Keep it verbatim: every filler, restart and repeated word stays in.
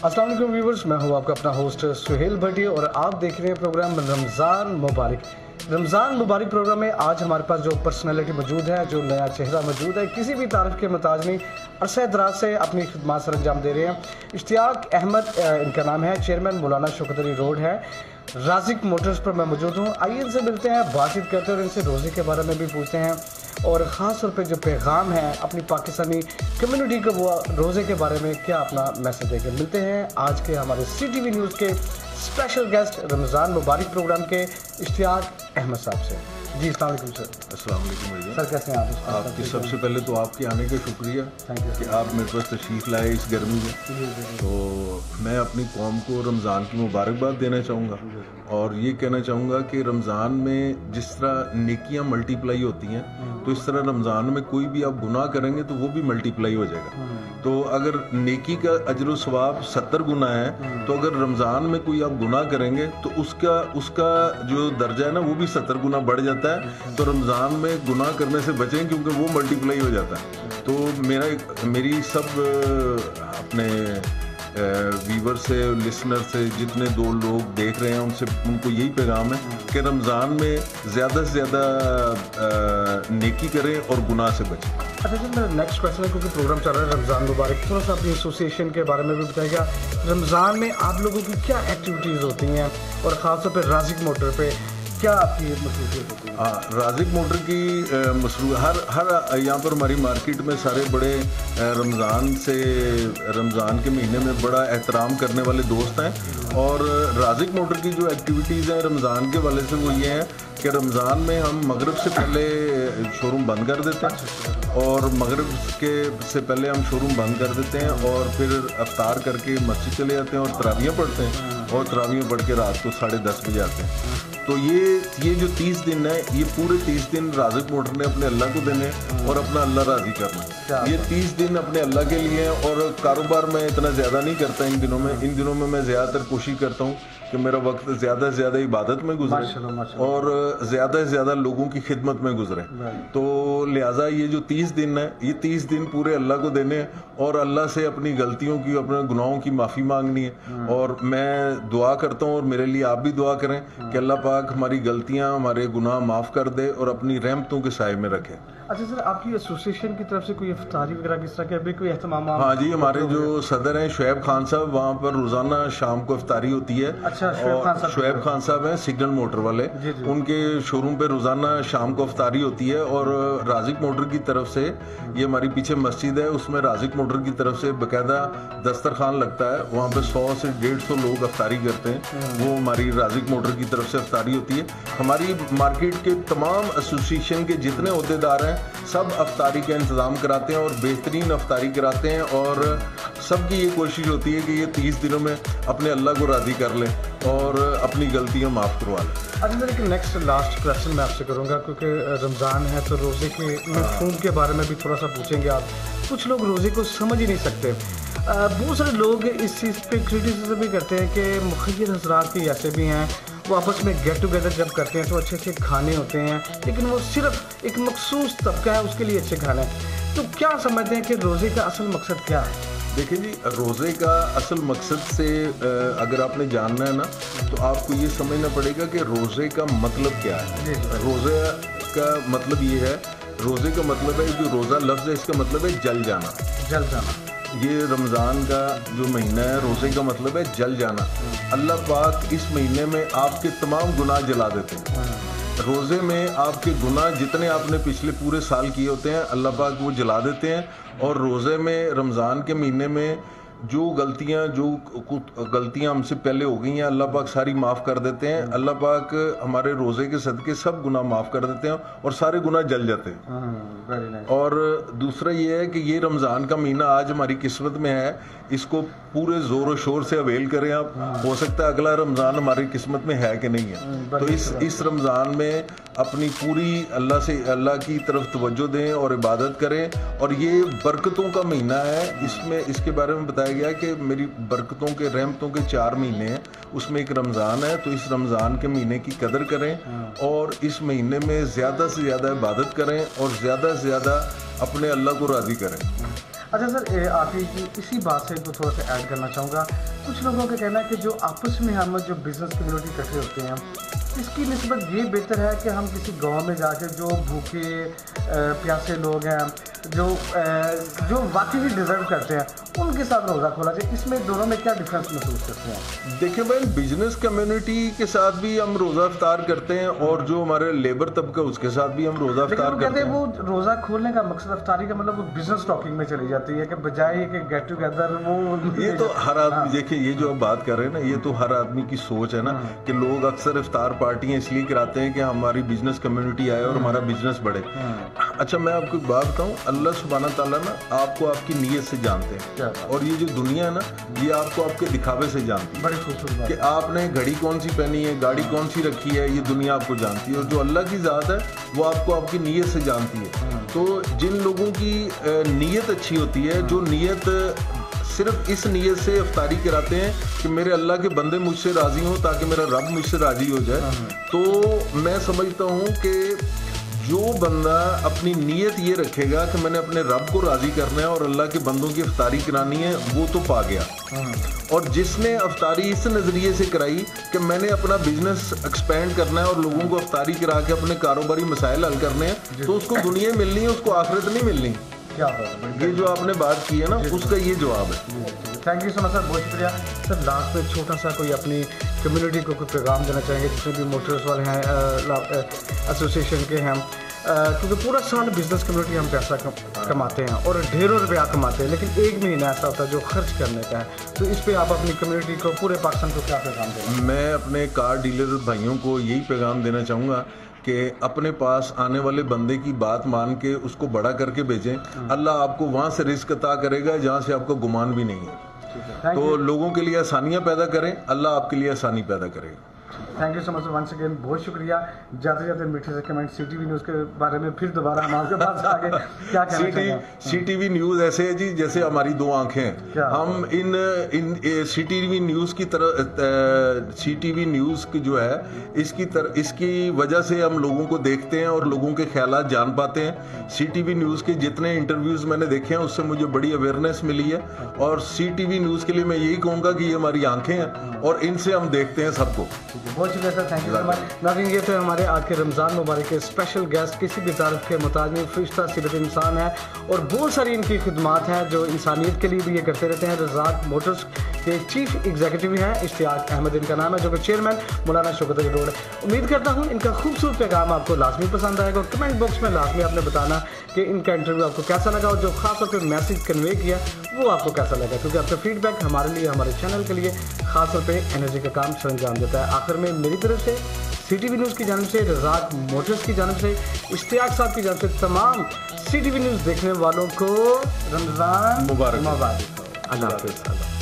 अस्सलाम वालेकुम व्यूवर्स, मैं हूं आपका अपना होस्ट सुहेल भट्टी और आप देख रहे हैं प्रोग्राम रमज़ान मुबारक। रमज़ान मुबारक प्रोग्राम में आज हमारे पास जो पर्सनालिटी मौजूद है, जो नया चेहरा मौजूद है, किसी भी तारीफ के मुताज नहीं, अरसे दराज से अपनी खिदमत सर अंजाम दे रहे हैं। इश्तियाक अहमद इनका नाम है, चेयरमैन मौलाना शौकत रोड है, राजिक मोटर्स पर मैं मौजूद हूँ। आइए इनसे मिलते हैं, बातचीत करते हैं और इनसे रोज़े के बारे में भी पूछते हैं और ख़ास तौर पे जो पैगाम है अपनी पाकिस्तानी कम्युनिटी को, वो रोज़े के बारे में क्या अपना मैसेज देकर मिलते हैं आज के हमारे सी टी वी न्यूज़ के स्पेशल गेस्ट रमज़ान मुबारक प्रोग्राम के इश्तियाक अहमद साहब से। जी अस्सलाम वालेकुम सर। अस्सलाम वालेकुम भैया। सर कैसे हैं आप? आपकी सबसे पहले तो आपके आने का शुक्रिया कि आप मेरे पास तशरीफ़ लाए इस गर्मी में। तो मैं अपनी कौम को रमज़ान की मुबारकबाद देना चाहूँगा और ये कहना चाहूँगा कि रमज़ान में जिस तरह नेकियां मल्टीप्लाई होती हैं, तो इस तरह रमज़ान में कोई भी आप गुनाह करेंगे तो वो भी मल्टीप्लाई हो जाएगा। तो अगर नेकी का अजर सवाब सत्तर गुना है, तो अगर रमज़ान में कोई आप गुनाह करेंगे तो उसका उसका जो दर्जा है ना, वो भी सत्तर गुना बढ़ जाता है। तो रमज़ान में गुनाह करने से बचें क्योंकि वो मल्टीप्लाई हो जाता है। तो मेरा मेरी सब अपने वीवर से, लिसनर से, जितने दो लोग देख रहे हैं उनसे उनको यही पैगाम है कि रमज़ान में ज़्यादा से ज़्यादा नेकी करें और गुनाह से बचें। अच्छा सर, मेरा नेक्स्ट क्वेश्चन है, क्योंकि प्रोग्राम चल रहा है रमज़ान मुबारक, थोड़ा सा अपनी एसोसिएशन के बारे में भी बताइएगा। रमज़ान में आप लोगों की क्या एक्टिविटीज़ होती हैं और ख़ास तौर पर राजिक मोटर पे क्या आपकी मसरूफियत होती है? हाँ, राजिक मोटर की मसरूफ हर हर यहाँ पर हमारी मार्केट में सारे बड़े रमज़ान से रमज़ान के महीने में बड़ा एहतराम करने वाले दोस्त हैं। और राजिक मोटर की जो एक्टिविटीज़ हैं रमज़ान के वाले से, वो ये हैं कि रमज़ान में हम मगरिब से पहले शोरूम बंद कर देते हैं और मगरिब के से पहले हम शोरूम बंद कर देते हैं और फिर अफ्तार करके मस्जिद चले जाते हैं और तरावियाँ पढ़ते हैं और तरावियाँ पढ़ के रात को साढ़े दस बजे आते हैं। तो ये ये जो तीस दिन है, ये पूरे तीस दिन राजिक मोटर ने अपने अल्लाह को देने और अपना अल्लाह राज़ी करना। ये तीस दिन अपने अल्लाह के लिए हैं और कारोबार में इतना ज़्यादा नहीं करता इन दिनों में। इन दिनों में मैं ज़्यादातर कोशिश करता हूँ कि मेरा वक्त ज़्यादा से ज़्यादा इबादत में गुजरे और ज़्यादा से ज़्यादा लोगों की खिदमत में गुजरे। तो लिहाजा ये जो तीस दिन है, ये तीस दिन पूरे अल्लाह को देने और अल्लाह से अपनी गलतियों की, अपने गुनाहों की माफ़ी मांगनी है। और मैं दुआ करता हूँ और मेरे लिए आप भी दुआ करें कि अल्लाह पाक हमारी गलतियाँ, हमारे गुनाह माफ़ कर दे और अपनी रहमतों के साए में रखे। अच्छा सर, आपकी एसोसिएशन की तरफ से कोई इफ्तारी वगैरह किस तरह के अभी कोई एहतमाम? हाँ जी, हमारे जो सदर हैं शुएब खान साहब, वहाँ पर रोज़ाना शाम को इफ्तारी होती है। अच्छा, और शुएब खान साहब हैं सिग्नल मोटर वाले, उनके शोरूम पे रोज़ाना शाम को इफ्तारी होती है। और राजिक मोटर की तरफ से, ये हमारी पीछे मस्जिद है, उसमें राजिक मोटर की तरफ से बाकायदा दस्तरखान लगता है, वहाँ पे सौ से डेढ़ सौ लोग इफ्तारी करते हैं। वो हमारी राजिक मोटर की तरफ से इफ्तारी होती है। हमारी मार्केट के तमाम एसोसिएशन के जितने अहदेदार हैं सब अफ्तारी का इंतज़ाम कराते हैं और बेहतरीन अफ्तारी कराते हैं और सबकी ये कोशिश होती है कि ये तीस दिनों में अपने अल्लाह को राज़ी कर लें और अपनी गलतियाँ माफ़ करवा लें। अच्छा मेरे एक नेक्स्ट लास्ट क्वेश्चन मैं आपसे करूँगा, क्योंकि रमज़ान है तो रोज़े के मफ़हूम के बारे में भी थोड़ा सा पूछेंगे आप। कुछ लोग रोज़े को समझ ही नहीं सकते, बहुत सारे लोग इस चीज़ पे क्रिटिसिज्म भी करते हैं कि मुखय्यद हज़रात भी ऐसे भी हैं, वो आपस में गेट टुगेदर जब करते हैं तो अच्छे अच्छे खाने होते हैं, लेकिन वो सिर्फ एक मखसूस तबका है उसके लिए अच्छे खाने। तो क्या समझते हैं कि रोज़े का असल मकसद क्या है? देखिए जी, रोज़े का असल मकसद से अगर आपने जानना है ना, तो आपको ये समझना पड़ेगा कि रोज़े का मतलब क्या है। रोज़े का मतलब ये है, रोज़े का मतलब है, जो रोज़ा लफ्ज़ है इसका मतलब है जल जाना। जल जाना ये रमज़ान का जो महीना है, रोज़े का मतलब है जल जाना। अल्लाह पाक इस महीने में आपके तमाम गुनाह जला देते हैं। रोज़े में आपके गुनाह जितने आपने पिछले पूरे साल किए होते हैं, अल्लाह पाक वो जला देते हैं। और रोज़े में, रमज़ान के महीने में जो गलतियाँ जो गलतियाँ हमसे पहले हो गई हैं, अल्लाह पाक सारी माफ़ कर देते हैं। अल्लाह पाक हमारे रोज़े के सदके सब गुनाह माफ़ कर देते हैं और सारे गुनाह जल जाते हैं। और दूसरा ये है कि ये रमज़ान का महीना आज हमारी किस्मत में है, इसको पूरे ज़ोर शोर से अवेल करें आप। हो सकता है अगला रमज़ान हमारी किस्मत में है कि नहीं है। तो इस इस रमज़ान में अपनी पूरी अल्लाह से अल्लाह की तरफ तवज्जो दें और इबादत करें। और ये बरकतों का महीना है, इसमें इसके बारे में बताया गया कि मेरी बरकतों के, रहमतों के चार महीने हैं, उसमें एक रमज़ान है। तो इस रमज़ान के महीने की कदर करें और इस महीने में ज़्यादा से ज़्यादा इबादत करें और ज़्यादा से ज़्यादा अपने अल्लाह को राज़ी करें। اچھا سر آپ ہی کی اسی بات سے تھوڑا سا ایڈ کرنا چاہوں گا. کچھ لوگوں کا کہنا ہے کہ جو آپس میں ہم جو بزنس کمیونٹی اکٹھے ہوتے ہیں اس کی نسبت یہ بہتر ہے کہ ہم کسی گاؤں میں جا کے جو بھوکے پیاسے لوگ ہیں جو جو واقعی ڈیزرو کرتے ہیں ان کے ساتھ روزہ کھولا جائے. اس میں دونوں میں کیا ڈفرینس محسوس کرتے ہیں؟ دیکھیں بھائی بزنس کمیونٹی کے ساتھ بھی ہم روزہ افطار کرتے ہیں اور جو ہمارے لیبر طبقہ اس کے ساتھ بھی ہم روزہ افطار کرتے ہیں. وہ روزہ کھولنے کا مقصد افطاری کا مطلب وہ بزنس ٹاکنگ میں چلی جاتی ہے کہ بجائے کہ گیٹ ٹوگیدر وہ یہ تو ہر آدمی دیکھیں یہ جو آپ بات کر رہے ہیں نا یہ تو ہر آدمی کی سوچ ہے نا کہ لوگ اکثر افطار پارٹیاں اس لیے کراتے ہیں کہ ہماری بزنس کمیونٹی آئے اور ہمارا بزنس بڑھے. اچھا میں آپ کو ایک بات بتاؤں, اللہ سبحانہ تعالیٰ نا آپ کو آپ کی نیت سے جانتے ہیں اور یہ جو دنیا ہے نا یہ آپ کو آپ کے دکھاوے سے جانتی ہے. بڑی خوبصورت کہ آپ نے گھڑی کون سی پہنی ہے, گاڑی کون سی رکھی ہے, یہ دنیا آپ کو جانتی ہے. اور جو اللہ کی ذات ہے وہ آپ کو آپ کی نیت سے جانتی ہے. تو جن لوگوں کی نیت اچھی ہوتی ہے, جو نیت صرف اس نیت سے افطاری کراتے ہیں کہ میرے اللہ کے بندے مجھ سے راضی ہوں تاکہ میرا رب مجھ سے راضی ہو جائے, تو میں سمجھتا ہوں کہ جو بندہ اپنی نیت یہ رکھے گا کہ میں نے اپنے رب کو راضی کرنا ہے اور اللہ کے بندوں کی افطاری کرانی ہے وہ تو پا گیا. اور جس نے افطاری اس نظریے سے کرائی کہ میں نے اپنا بزنس ایکسپینڈ کرنا ہے اور لوگوں کو افطاری کرا کے اپنے کاروباری مسائل حل کرنے ہیں تو اس کو دنیا ملنی ہے, اس کو آخرت نہیں ملنی. یہ جو آپ نے بات کی ہے نا اس کا یہ جواب ہے. تھینک یو سو مچ سر, بہت شکریہ سر. لاسٹ میں چھوٹا سا کوئی اپنی کمیونٹی کو کوئی پیغام دینا چاہیں گے جتنے بھی موٹرس والے ہیں ایسوسیشن کے ہیں, کیونکہ پورا سال بزنس کمیونٹی ہم پیسہ کماتے ہیں اور ڈھیروں روپیہ کماتے ہیں لیکن ایک مہینہ ایسا ہوتا ہے جو خرچ کرنے کا ہے, تو اس پہ آپ اپنی کمیونٹی کو پورے پاکستان کو کیا پیغام دیں گے؟ میں اپنے کار ڈیلر بھائیوں کو یہی پیغام دینا چاہوں گا کہ اپنے پاس آنے والے بندے کی بات مان کے اس کو بڑا کر کے بھیجیں. اللہ آپ کو وہاں سے رزق عطا کرے گا جہاں سے آپ کو گمان بھی نہیں ہے. تو لوگوں کے لیے آسانیاں پیدا کریں, اللہ آپ کے لیے آسانی پیدا کرے گا. Thank you so much once again, بہت شکریہ. جاتے جاتے میٹھے سے comment C T V news کے بارے میں پھر دوبارہ ہم آپ کے پاس آگے کیا کہنا چاہیں گے؟ سی ٹی وی نیوز ایسے ہے جی جیسے ہماری دو آنکھیں ہیں. ہم ان ان سی ٹی وی نیوز کی طرح سی ٹی وی نیوز کی جو ہے اس کی طرح اس کی وجہ سے ہم لوگوں کو دیکھتے ہیں اور لوگوں کے خیالات جان پاتے ہیں. سی ٹی وی نیوز کے جتنے انٹرویوز میں نے دیکھے ہیں اس سے مجھے بڑی اویئرنیس ملی ہے اور سی ٹی وی نیوز کے لیے میں یہی کہوں گا کہ یہ ہماری آنکھیں ہیں اور ان سے ہم دیکھتے ہیں سب کو. بہت شکریہ سر, تھینک یو سو مچ. ناظرین یہ تھے ہمارے آج کے رمضان مبارک کے اسپیشل گیسٹ, کسی بھی تعارف کے محتاج نہیں, فرشتہ صفت انسان ہے اور بہت ساری ان کی خدمات ہیں جو انسانیت کے لیے بھی یہ کرتے رہتے ہیں. رزاق موٹرز کے چیف ایگزیکٹو ہیں اشتیاق احمد ان کا نام ہے, جو کہ چیئرمین مولانا شوکت علی روڈ ہے. امید کرتا ہوں ان کا خوبصورت پیغام آپ کو لازمی پسند آئے گا. کمنٹ باکس میں لازمی آپ نے بتانا کہ ان کا انٹرویو آپ کو کیسا لگا اور جو خاص طور پہ میسج کنوے کیا وہ آپ کو کیسا لگا, کیونکہ آپ کا فیڈ بیک ہمارے لیے ہمارے چینل کے لیے خاص طور پہ انرجی کا کام سر انجام دیتا ہے. آخر میں میری طرف سے سی ٹی وی نیوز کی جانب سے, رزاق موٹرز کی جانب سے, اشتیاق صاحب کی جانب سے تمام سی ٹی وی نیوز دیکھنے والوں کو رمضان مبارک مبارک. اللہ حافظ.